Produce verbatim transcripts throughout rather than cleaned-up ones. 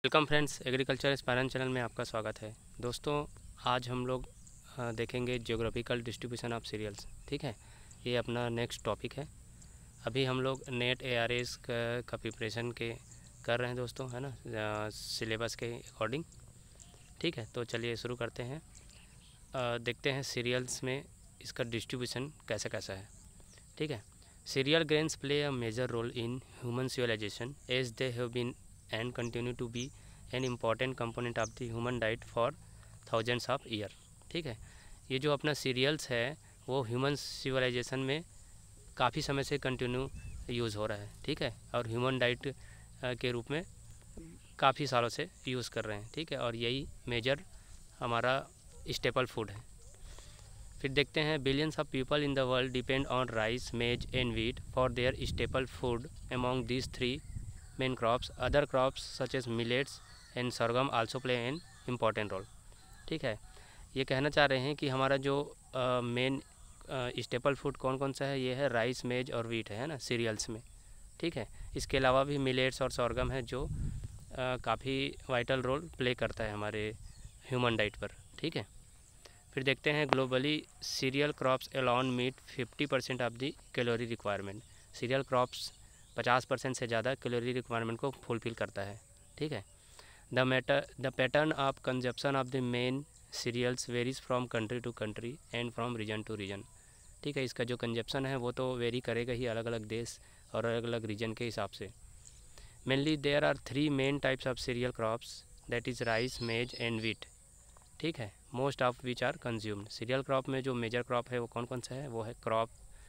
Welcome friends, agriculture inspiration channel में आपका स्वागत है। दोस्तों, आज हम लोग देखेंगे ज्योग्राफिकल डिस्ट्रीब्यूशन ऑफ सीरियल्स। ठीक है, ये अपना नेक्स्ट टॉपिक है। अभी हम लोग नेट ए आर एस का प्रिपरेशन के कर रहे हैं दोस्तों, है ना, सिलेबस के अकॉर्डिंग। ठीक है, तो चलिए शुरू करते हैं। आ, देखते हैं सीरियल्स में इसका डिस्ट्रीब्यूशन कैसा कैसा है। ठीक है, cereal grains play a major role in human civilization as they have been and continue to be an important component of the human diet for thousands of year। ठीक है, ये जो अपना सीरियल्स है वो ह्यूमन सिविलाइजेशन में काफ़ी समय से कंटिन्यू यूज़ हो रहा है। ठीक है, और ह्यूमन डाइट के रूप में काफ़ी सालों से यूज़ कर रहे हैं। ठीक है, और यही मेजर हमारा स्टेपल फूड है। फिर देखते हैं, billions of people in the world depend on rice, maize and wheat for their staple food. Among these three main crops, other crops such as millets and sorghum also play an important role। ठीक है, ये कहना चाह रहे हैं कि हमारा जो मेन स्टेपल फूड कौन कौन सा है, ये है राइस, मेज और वीट है ना, सीरियल्स में। ठीक है, इसके अलावा भी मिलेट्स और सॉर्गम है जो काफ़ी वाइटल रोल प्ले करता है हमारे ह्यूमन डाइट पर। ठीक है, फिर देखते हैं, globally cereal crops alone meet fifty percent of the calorie requirement. Cereal crops पचास परसेंट से ज़्यादा कैलोरी रिक्वायरमेंट को फुलफिल करता है। ठीक है, the matter the pattern of consumption of the main cereals varies from country to country and from region to region. ठीक है, इसका जो कंजप्शन है वो तो वेरी करेगा ही अलग अलग देश और अलग अलग रीजन के हिसाब से। Mainly there are three main types of cereal crops, that is rice, maize and wheat. ठीक है, most of which are consumed. Cereal crop में जो मेजर क्रॉप है वो कौन कौन सा है, वो है क्रॉप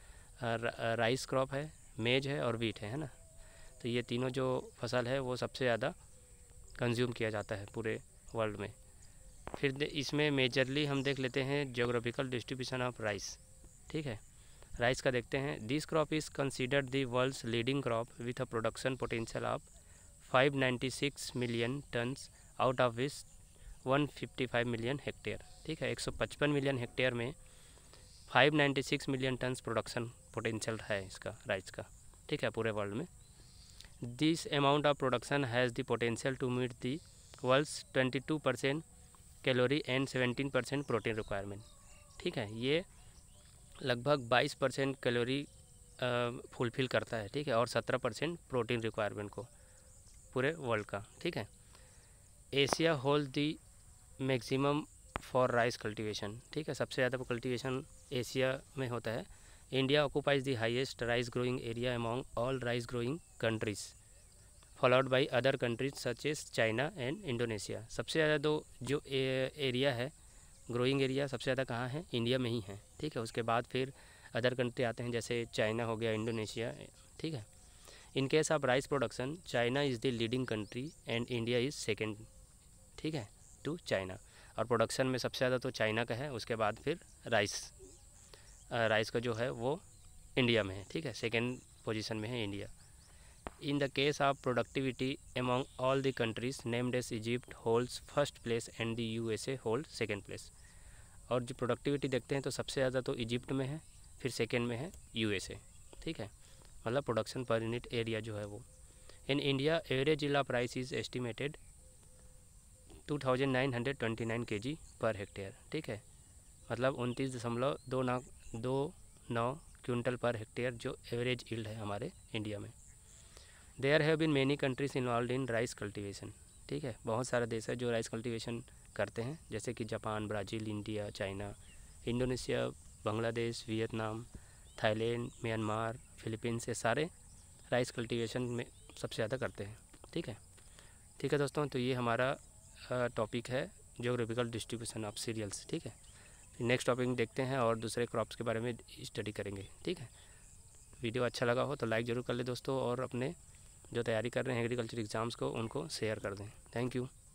राइस क्रॉप है, मेज है और वीट है है ना। तो ये तीनों जो फसल है वो सबसे ज़्यादा कंज्यूम किया जाता है पूरे वर्ल्ड में। फिर इसमें मेजरली हम देख लेते हैं ज्योग्राफिकल डिस्ट्रीब्यूशन ऑफ राइस। ठीक है, राइस का देखते हैं, this crop is considered the world's leading crop with a production potential of five ninety six million tons out of which one fifty five million hectare. ठीक है, एक सौ पचपन मिलियन हेक्टेयर में five ninety six million tons production potential है इसका, rice का। ठीक है, पूरे वर्ल्ड में this amount of production has the potential to meet the world's twenty two percent calorie and seventeen percent protein requirement. ठीक है, ये लगभग बाईस परसेंट कैलोरी फुलफिल करता है। ठीक है, और सत्रह परसेंट प्रोटीन रिक्वायरमेंट को पूरे वर्ल्ड का। ठीक है, Asia hold the maximum for rice cultivation. ठीक है, सबसे ज़्यादा कल्टीवेशन एशिया में होता है। India occupies the highest rice growing area among all rice growing countries, followed by other countries such as China and Indonesia. सबसे ज़्यादा दो जो एरिया है, ग्रोइंग एरिया सबसे ज़्यादा कहाँ है, इंडिया में ही है। ठीक है, उसके बाद फिर अदर कंट्री आते हैं, जैसे चाइना हो गया, इंडोनेशिया। ठीक है, in case of rice production China is the leading country and India is second. ठीक है, टू चाइना। और प्रोडक्शन में सबसे ज़्यादा तो चाइना का है, उसके बाद फिर राइस राइस का जो है वो इंडिया में है। ठीक है, सेकेंड पोजीशन में है India. In the case of productivity among all the countries named as Egypt holds first place and the USA hold second place. और जो प्रोडक्टिविटी देखते हैं तो सबसे ज़्यादा तो इजिप्ट में है, फिर सेकेंड में है यूएसए। ठीक है, मतलब प्रोडक्शन पर यूनिट एरिया जो है वो। In India average yield of rice is estimated two thousand nine hundred twenty nine K G per hectare. ठीक है, मतलब उनतीस दशमलव दो नौ दो नौ क्विंटल पर हेक्टेयर जो एवरेज यील्ड है हमारे इंडिया में। There have been many countries involve in rice cultivation. ठीक है, बहुत सारे देश है जो राइस कल्टीवेशन करते हैं, जैसे कि Japan, Brazil, India, China, Indonesia, Bangladesh, Vietnam, Thailand, Myanmar, Philippines, ये सारे राइस कल्टीवेशन में सबसे ज़्यादा करते हैं। ठीक है ठीक है दोस्तों, तो ये हमारा टॉपिक है ज्योग्राफिकल डिस्ट्रीब्यूशन ऑफ सीरियल्स। ठीक है, नेक्स्ट टॉपिक देखते हैं और दूसरे क्रॉप्स के बारे में स्टडी करेंगे। ठीक है, वीडियो अच्छा लगा हो तो लाइक ज़रूर कर ले दोस्तों, और अपने जो तैयारी कर रहे हैं एग्रीकल्चर एग्ज़ाम्स को उनको शेयर कर दें। Thank you.